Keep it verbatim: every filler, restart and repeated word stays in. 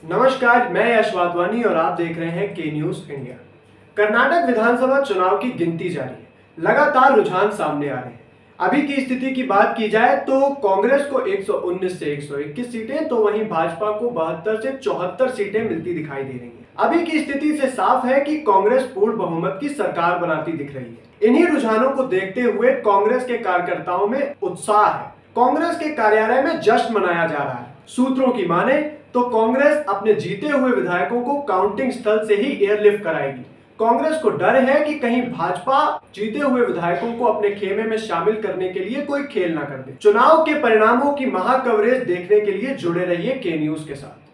नमस्कार, मैं यश वाधवानी और आप देख रहे हैं के न्यूज इंडिया। कर्नाटक विधानसभा चुनाव की गिनती जारी है। लगातार रुझान सामने आ रहे हैं। अभी की स्थिति की बात की जाए तो कांग्रेस को एक सौ उन्नीस से एक सौ इक्कीस सीटें, तो वहीं भाजपा को बहत्तर से चौहत्तर सीटें मिलती दिखाई दे रही हैं। अभी की स्थिति से साफ है कि कांग्रेस पूर्ण बहुमत की सरकार बनाती दिख रही है। इन्हीं रुझानों को देखते हुए कांग्रेस के कार्यकर्ताओं में उत्साह है। कांग्रेस के कार्यालय में जश्न मनाया जा रहा है। सूत्रों की माने तो कांग्रेस अपने जीते हुए विधायकों को काउंटिंग स्थल से ही एयरलिफ्ट कराएगी। कांग्रेस को डर है कि कहीं भाजपा जीते हुए विधायकों को अपने खेमे में शामिल करने के लिए कोई खेल ना कर दे। चुनाव के परिणामों की महा कवरेज देखने के लिए जुड़े रहिए के न्यूज के साथ।